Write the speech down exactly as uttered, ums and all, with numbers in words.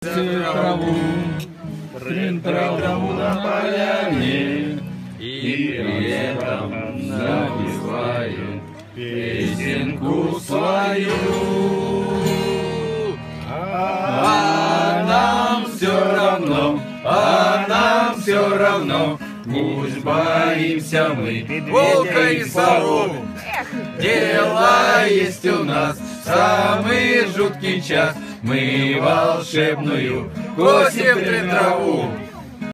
траву, трын траву на поляне, и при этом напеваем песенку свою. А нам все равно, а нам все равно, пусть боимся мы волка и сову. Дело есть у нас в самый жуткий час, мы волшебную косим трын траву.